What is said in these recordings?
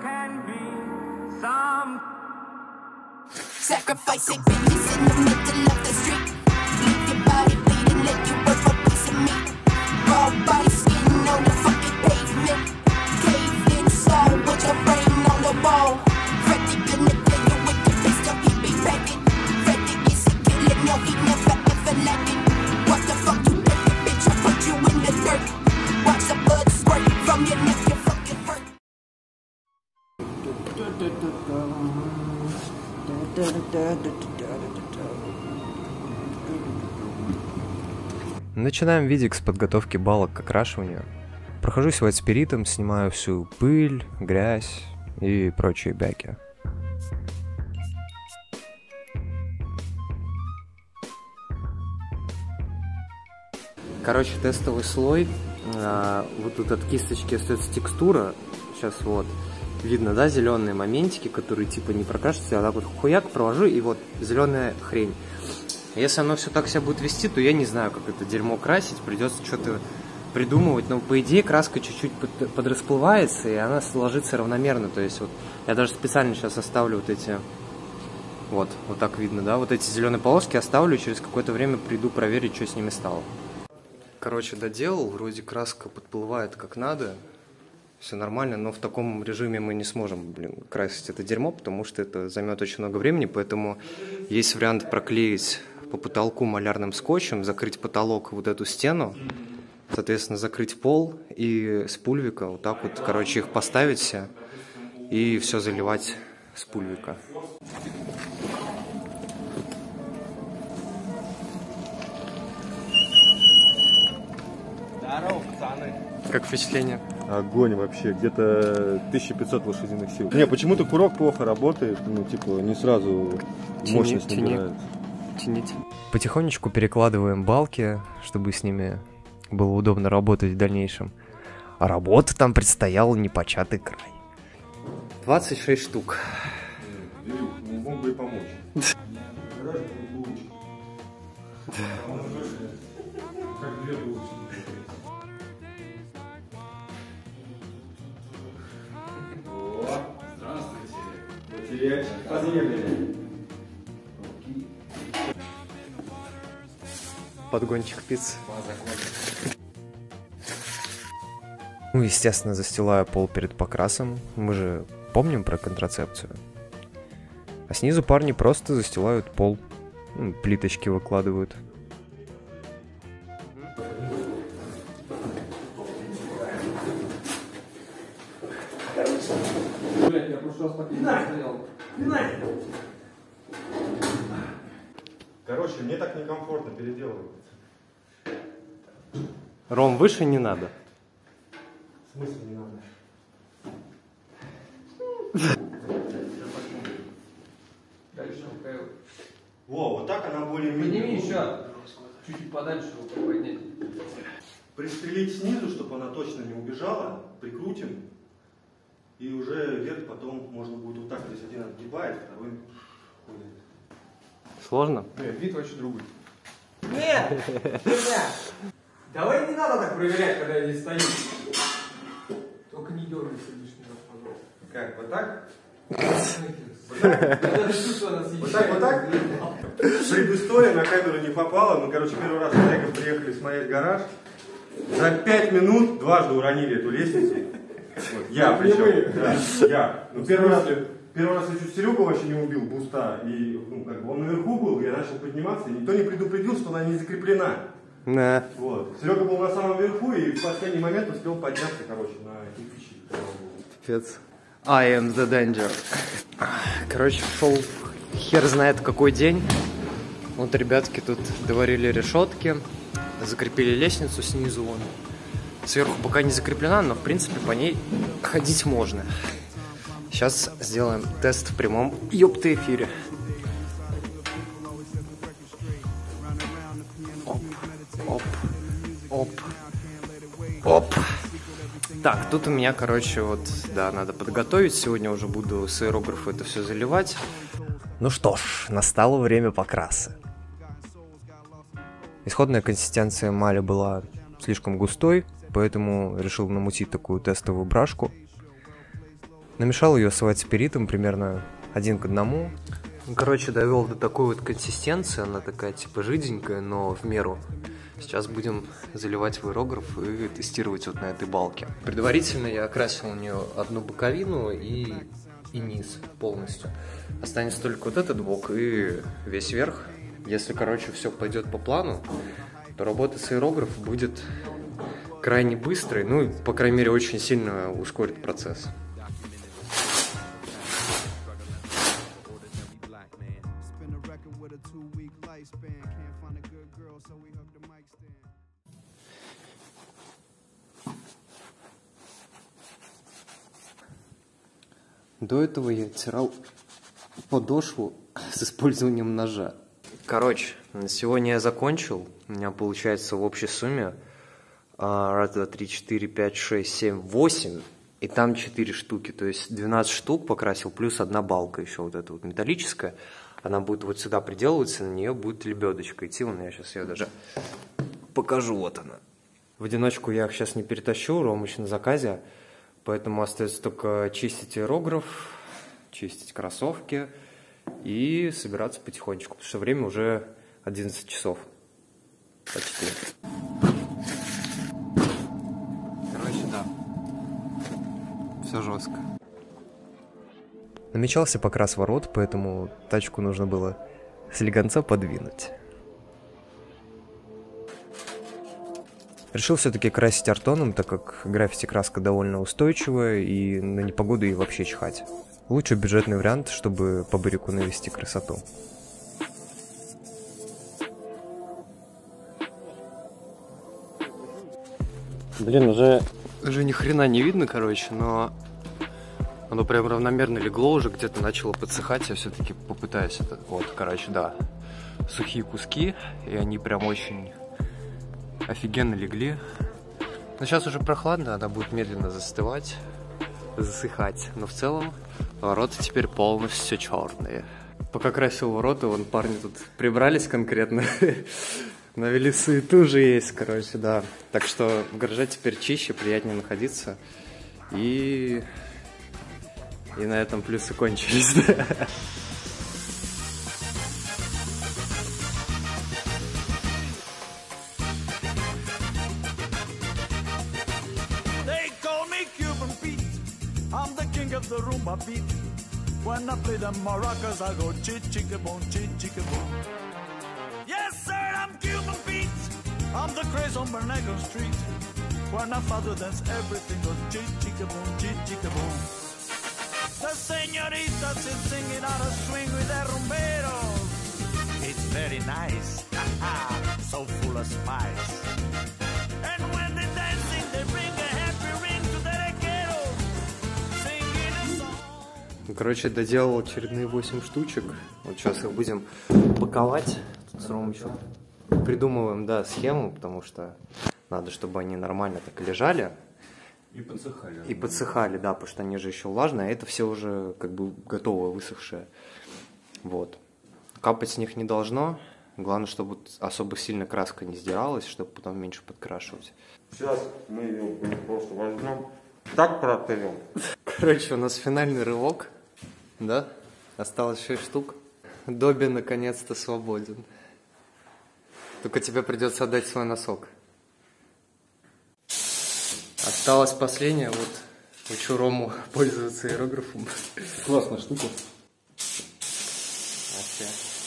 Sacrifice it, bitches in the middle of the street. Leave your body bleeding, let you work for a piece of meat. Raw body skin on the fucking pavement. Caved in soul with your brain on the wall. Freddy gonna kill you with the pistol, he be packing. Freddy is a killer, no, he never ever lacking. What the fuck you think, bitch? I put you in the dirt. Watch the blood squirt from your neck, you fucking hurt. Начинаем видик с подготовки балок к окрашиванию. Прохожусь вайтспиритом, снимаю всю пыль, грязь и прочие бяки. Короче, тестовый слой. Вот тут от кисточки остается текстура. Сейчас вот видно, да, зеленые моментики, которые типа не прокрашиваются, а так вот хуяк провожу, и вот зеленая хрень. Если оно все так себя будет вести, то я не знаю, как это дерьмо красить, придется что-то придумывать. Но по идее краска чуть-чуть подрасплывается, и она ложится равномерно. То есть вот я даже специально сейчас оставлю вот эти, вот так видно, да, вот эти зеленые полоски оставлю, через какое-то время приду проверить, что с ними стало. Короче, доделал, вроде краска подплывает как надо, все нормально, но в таком режиме мы не сможем, красить это дерьмо, потому что это займет очень много времени, поэтому есть вариант проклеить по потолку малярным скотчем, закрыть потолок, вот эту стену, соответственно, закрыть пол и с пульвика вот так вот, короче, их поставить все и все заливать с пульвика. Здорово, пацаны. Как впечатление? Огонь вообще, где-то 1500 лошадиных сил. Не, почему-то курок плохо работает, ну, типа, не сразу мощность набирает. Тянить. Потихонечку перекладываем балки, чтобы с ними было удобно работать в дальнейшем. А работа там предстояла непочатый край. 26 штук. Мог бы и помочь. Подгончик пиццы. Ну, естественно, застилаю пол перед покрасом. Мы же помним про контрацепцию. А снизу парни просто застилают пол. Ну, плиточки выкладывают. Блять, я в прошлый раз так и не стоял. Короче, мне так некомфортно переделывать. Ром, выше не надо. В смысле не надо? Дальше МКЛ. Во, вот так она более-менее. Подними еще. Чуть-чуть подальше его поднять. Пристрелить снизу, чтобы она точно не убежала, прикрутим. И уже вверх потом можно будет вот так, здесь один отгибает, второй ходит. Сложно? Нет, вид вообще другой. Нет! Херня! Давай не надо так проверять, когда я здесь стою. Только не дергайся лишний раз, пожалуйста. Как, вот так? Вот так? Вот так? Предыстория на камеру не попала. Мы, короче, первый раз с Олегом приехали смотреть гараж. За 5 минут дважды уронили эту лестницу. Вот, я причем. Да, я. Ну, первый раз я чуть Серегу вообще не убил, буста. И ну, как бы он наверху был, я начал подниматься. И никто не предупредил, что она не закреплена. Да. Вот. Серега был на самом верху и в последний момент успел подняться, короче, на кирпичи. Пипец. I am the danger. Короче, шел хер знает какой день. Вот ребятки тут доварили решетки, закрепили лестницу снизу вон. Сверху пока не закреплена, но в принципе по ней ходить можно. Сейчас сделаем тест в прямом ёпты эфире. Оп, оп, оп, оп. Так, тут у меня, короче, вот, да, надо подготовить. Сегодня уже буду с аэрографа это все заливать. Ну что ж, настало время покраса. Исходная консистенция эмали была слишком густой, поэтому решил намутить такую тестовую брашку. Намешал ее с white-спиритом примерно 1 к 1. Короче, довел до такой вот консистенции. Она такая типа жиденькая, но в меру. Сейчас будем заливать в аэрограф и тестировать вот на этой балке. Предварительно я окрасил у нее одну боковину и низ полностью. Останется только вот этот бок и весь верх. Если, короче, все пойдет по плану, то работа с аэрографом будет крайне быстрой, ну и, по крайней мере, очень сильно ускорит процесс. До этого я оттирал подошву с использованием ножа. Короче, на сегодня я закончил. У меня получается в общей сумме 1, 2, 3, 4, 5, 6, 7, 8. И там 4 штуки. То есть 12 штук покрасил, плюс одна балка еще вот эта вот металлическая. Она будет вот сюда приделываться, на нее будет лебедочка идти. Вон я сейчас ее даже покажу. Вот она. В одиночку я их сейчас не перетащу, Рома еще на заказе. Поэтому остается только чистить аэрограф, чистить кроссовки и собираться потихонечку, потому что время уже 11 часов. Почти. Короче, да. Все жестко. Намечался покрас ворот, поэтому тачку нужно было слегонца подвинуть. Решил все-таки красить артоном, так как граффити-краска довольно устойчивая и на непогоду ей вообще чихать. Лучше бюджетный вариант, чтобы по барику навести красоту. Блин, уже ни хрена не видно, короче, но оно прям равномерно легло, уже где-то начало подсыхать. Я все-таки попытаюсь это. Вот, короче, да, сухие куски, и они прям очень офигенно легли. Но сейчас уже прохладно, она будет медленно застывать, засыхать. Но в целом ворота теперь полностью черные. Пока красил ворота, вон парни тут прибрались конкретно. Навели суету же есть, короче, да. Так что в гараже теперь чище, приятнее находиться. И на этом плюсы кончились. I'm the king of the rumba beat. When I play the maracas, I go chit-chicka-boom, chit-chicka-boom. Yes, sir, I'm Cuban Pete. I'm the craze on Bernacle Street. When I father dance, everything goes chit-chicka-boom, chit-chicka-boom. The señoritas is singing out a swing with their rumberos. It's very nice, so full of spice. And when they dancing, they bring a happy ring to the requeros. Короче, доделал очередные 8 штучек. Вот сейчас их будем паковать. Тут с Ромой еще придумываем, да, схему, потому что надо, чтобы они нормально так лежали. И подсыхали. И подсыхали, да, потому что они же еще влажные, а это все уже как бы готовое, высохшее. Вот. Капать с них не должно. Главное, чтобы особо сильно краска не сдиралась, чтобы потом меньше подкрашивать. Сейчас мы ее просто возьмем, так протрем. Короче, у нас финальный рывок, да? Осталось 6 штук. Добби наконец-то свободен. Только тебе придется отдать свой носок. Осталось последнее, вот учу Рому пользоваться аэрографом. Классная штука. Вообще.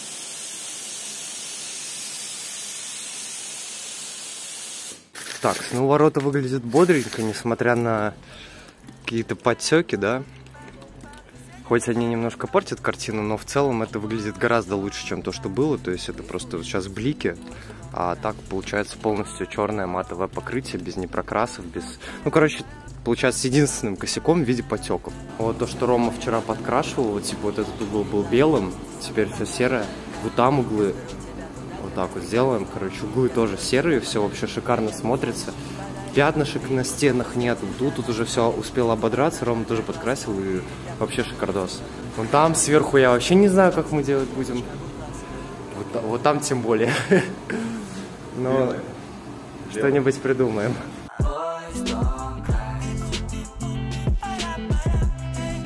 Так, ну ворота выглядят бодренько, несмотря на какие-то подтеки, да. Хоть они немножко портят картину, но в целом это выглядит гораздо лучше, чем то, что было. То есть это просто вот сейчас блики, а так получается полностью черное матовое покрытие, без непрокрасов, без... Ну, короче, получается с единственным косяком в виде потеков. Вот то, что Рома вчера подкрашивал, вот типа вот этот угол был белым, теперь все серое. Вот там углы вот так вот сделаем, короче, углы тоже серые, все вообще шикарно смотрится. Пятнышек на стенах нет, тут уже все успело ободраться, Рома тоже подкрасил и вообще шикардос. Вон там сверху я вообще не знаю, как мы делать будем. Вот там тем более. Но что-нибудь придумаем.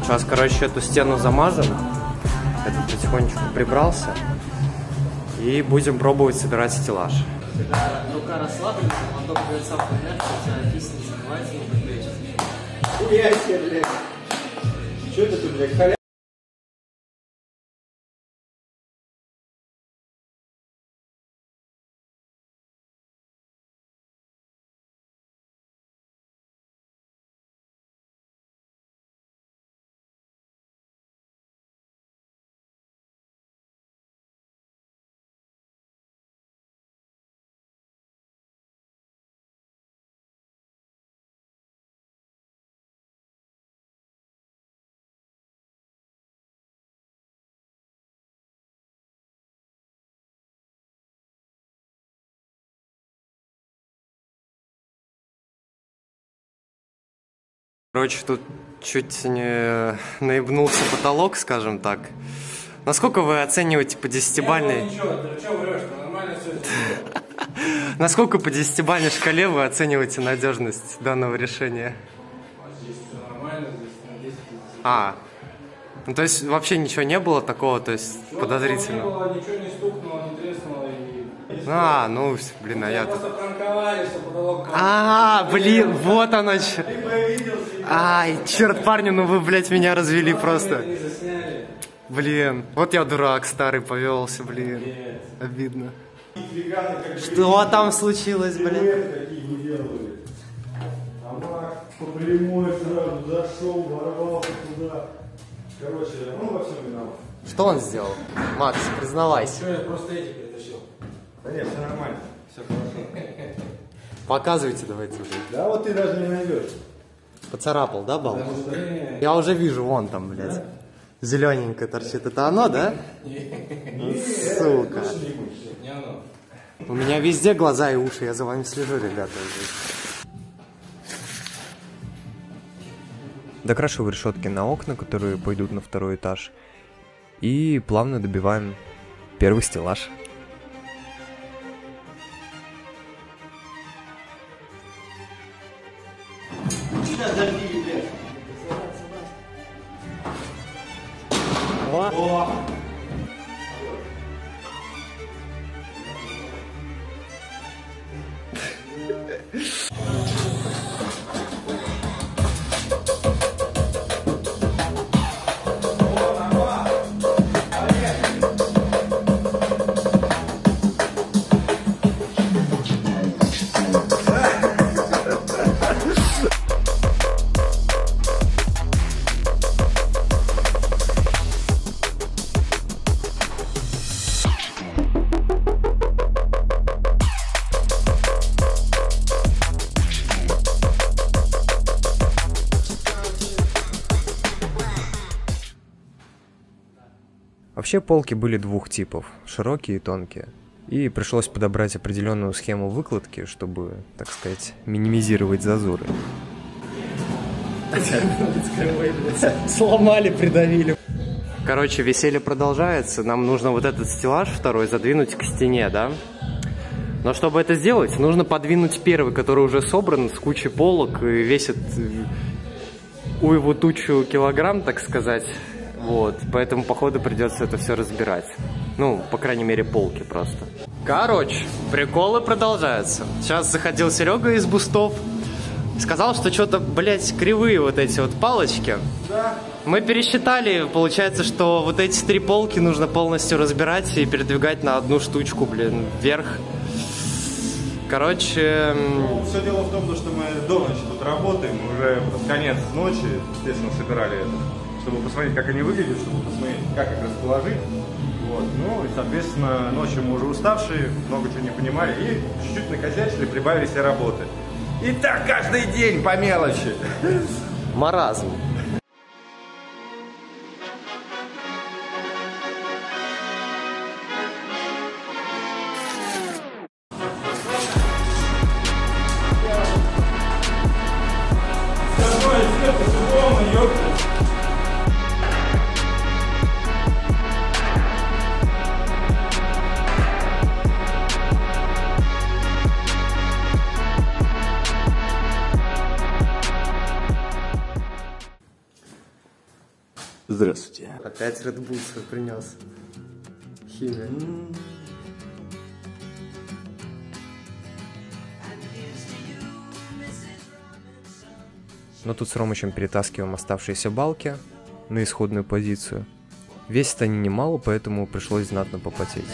Вот, сейчас, короче, эту стену замажем. Это потихонечку прибрался. И будем пробовать собирать стеллаж. Когда рука расслаблена, он только говорит сам помягче, у тебя кисть не закрывается, не подвечится. Хуя себе, блядь. Что это тут, блядь, халя? Короче, тут чуть не наебнулся потолок, скажем так. Насколько вы оцениваете по 10-бальной... Насколько по 10-бальной шкале вы оцениваете надежность данного решения? Ну то есть вообще ничего не было такого, то есть подозрительного? Ничего не стукнуло, не треснуло и... Ну, блин, а я... Просто пранковали, что потолок... Блин, вот оно что. Ай, черт, парни, ну вы, блядь, меня развели просто. Блин, вот я дурак старый повелся, блин. Обидно. Что там случилось, блин? По прямой сразу зашел, ворвался туда. Короче, во всем виноват. Что он сделал? Макс, признавайся. Что, я просто эти притащил. Да нет, все нормально, все хорошо. Показывайте давайте уже. Да вот ты даже не найдешь. Поцарапал, да, бал? Я уже вижу, вон там, блядь. Зелененькое торчит. Это оно, да? Сука. Не оно. У меня везде глаза и уши, я за вами слежу, ребята. Докрашиваю решетки на окна, которые пойдут на второй этаж. И плавно добиваем первый стеллаж. Вообще полки были двух типов, широкие и тонкие. И пришлось подобрать определенную схему выкладки, чтобы, так сказать, минимизировать зазоры. Сломали, придавили. Короче, веселье продолжается. Нам нужно вот этот стеллаж второй задвинуть к стене, да? Но чтобы это сделать, нужно подвинуть первый, который уже собран с кучей полок и весит уйву тучу килограмм, так сказать. Вот, поэтому, походу, придется это все разбирать. Ну, по крайней мере, полки просто. Короче, приколы продолжаются. Сейчас заходил Серега из бустов. Сказал, что что-то, блядь, кривые вот эти вот палочки. Да. Мы пересчитали, получается, что вот эти 3 полки нужно полностью разбирать и передвигать на одну штучку, блин, вверх. Короче... Ну, все дело в том, что мы до ночи тут работаем, уже под конец ночи, естественно, собирали это. Чтобы посмотреть, как они выглядят, чтобы посмотреть, как их расположить. Вот. Ну и, соответственно, ночью мы уже уставшие, много чего не понимали, и чуть-чуть накосячили, прибавили себе работы. И так каждый день по мелочи. Маразм. Здравствуйте. Опять Red Bull свой принес. Химия. Но тут с Ромычем перетаскиваем оставшиеся балки на исходную позицию. Весят они немало, поэтому пришлось знатно попотеть.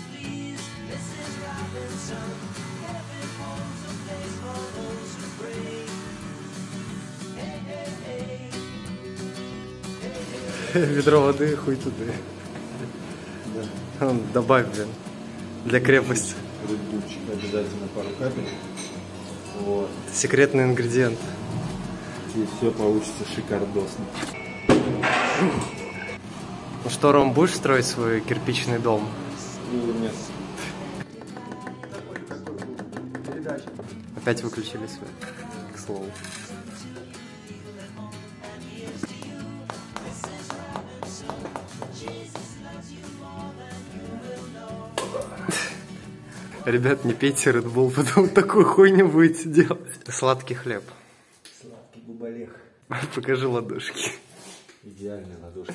Ведро воды, хуй туда. Да. Добавь, блин, для крепости. Редбульчик обязательно пару капель. Вот. Секретный ингредиент. И все получится шикардосно. Ну что, Ром, будешь строить свой кирпичный дом? Нет. Опять выключили свет, к слову. Ребят, не пейте Red Bull, потом такую хуйню будете делать. Сладкий хлеб. Сладкий бубалех. Покажи ладошки. Идеальные ладошки.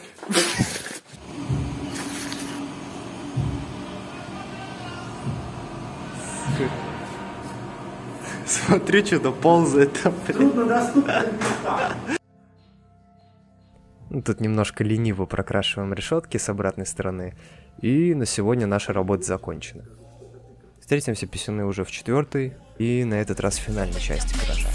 Смотри, что-то ползает там. Труднодоступные места. Тут немножко лениво прокрашиваем решетки с обратной стороны. И на сегодня наша работа закончена. Встретимся, писюны, уже в 4-й и на этот раз в финальной части гаража.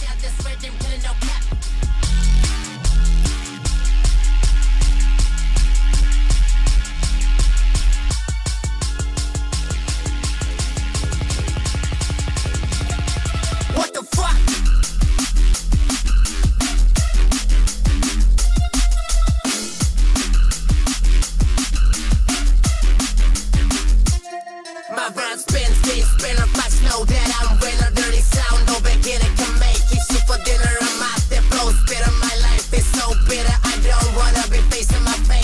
For dinner, I'm out there, bro. Spit on my life is so bitter. I don't wanna be facing my face.